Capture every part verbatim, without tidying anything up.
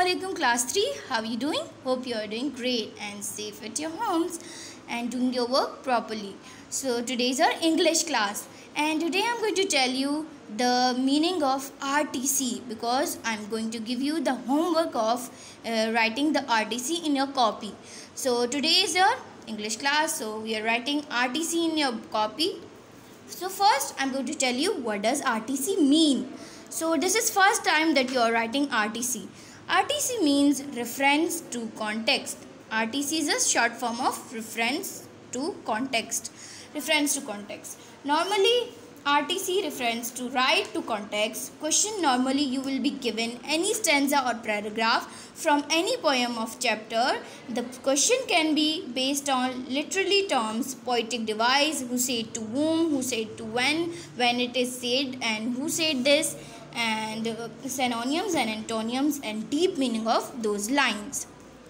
Assalamualaikum class three. How are you doing? Hope you are doing great and safe at your homes and doing your work properly. So today is our English class and today I'm going to tell you the meaning of R T C because I'm going to give you the homework of uh, writing the R T C in your copy. So today is your English class, so we are writing R T C in your copy. So first I'm going to tell you what does R T C mean. So this is first time that you are writing R T C. R T C means reference to context. R T C is a short form of reference to context. Reference to context. Normally R T C refers to right to context. Question normally you will be given any stanza or paragraph from any poem of chapter. The question can be based on literary terms, poetic device, who said to whom, who said to when, when it is said and who said this, and uh, synonyms and antonyms and deep meaning of those lines.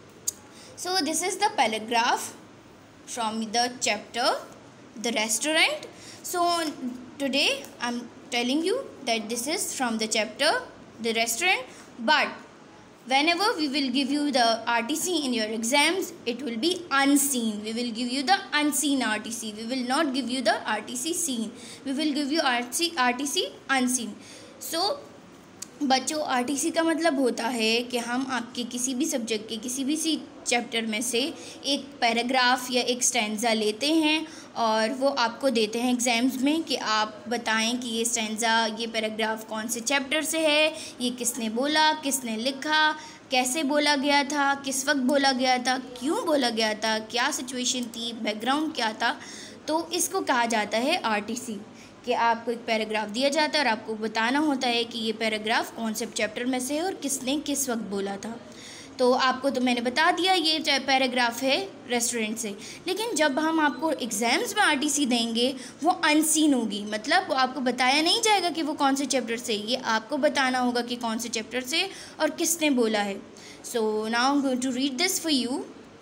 So this is the paragraph from the chapter The Restaurant. So today I am telling you that this is from the chapter The Restaurant, but whenever we will give you the R T C in your exams, it will be unseen. We will give you the unseen R T C. We will not give you the R T C seen. We will give you R T C unseen. So so, बच्चों R T C का मतलब होता है कि हम आपके किसी भी सब्जेक्ट के किसी भी सी चैप्टर में से एक पैराग्राफ या एक स्टैंजा लेते हैं और वो आपको देते हैं एग्ज़ाम्स में कि आप बताएं कि ये स्टैंजा ये पैराग्राफ कौन से चैप्टर से है, ये किसने बोला, किसने लिखा, कैसे बोला गया था, किस वक्त बोला गया था, क्यों बोला गया था, क्या सिचुएशन थी, बैकग्राउंड क्या था. तो इसको कहा जाता है आर टी सी कि आपको एक पैराग्राफ दिया जाता है और आपको बताना होता है कि ये पैराग्राफ कौन से चैप्टर में से है और किसने किस वक्त बोला था. तो आपको तो मैंने बता दिया ये पैराग्राफ है रेस्टोरेंट से, लेकिन जब हम आपको एग्ज़ाम्स में आरटीसी देंगे वो अनसीन होगी, मतलब वो आपको बताया नहीं जाएगा कि वो कौन से चैप्टर से, ये आपको बताना होगा कि कौन से चैप्टर से और किसने बोला है. So now I am going to read this for you.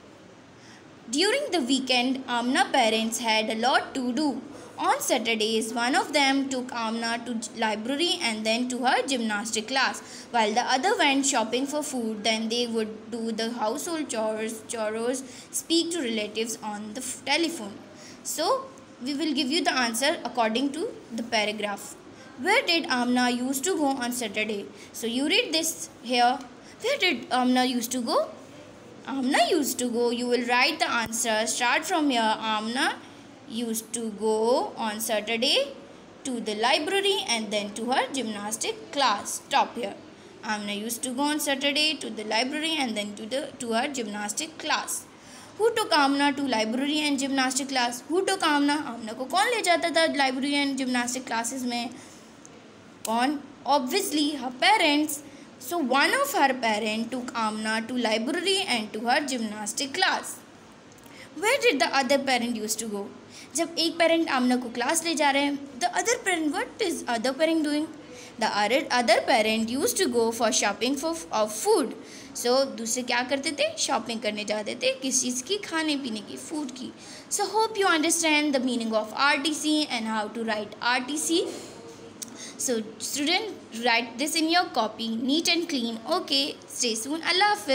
During the weekend Amna parents had a lot to do. On Saturdays, one of them took Amna to library and then to her gymnastic class, while the other went shopping for food. Then they would do the household chores, chores, speak to relatives on the telephone. So, we will give you the answer according to the paragraph. Where did Amna used to go on Saturday? So, you read this here. Where did Amna used to go? Amna used to go. You will write the answer. Start from here. Amna used to go on Saturday to the library and then to her gymnastic class. Stop here. Amna used to go on Saturday to the library and then to the to her gymnastic class. Who took Amna to library and gymnastic class? Who took Amna? Amna को कौन ले जाता था library and gymnastic classes में? कौन? Obviously her parents. So one of her parents took Amna to library and to her gymnastic class. Where did the other parent used to go? जब एक parent आमना को क्लास ले जा रहे हैं, the other parent what is other parent doing? The other parent used to go for shopping for off food. So दूसरे क्या करते थे? शॉपिंग करने जाते थे, किस चीज़ की? खाने पीने की, फूड की. So hope you understand the meaning of R T C and how to write R T C. So student, write this in your copy neat and clean. Okay, stay soon. अल्लाह हाफिज़.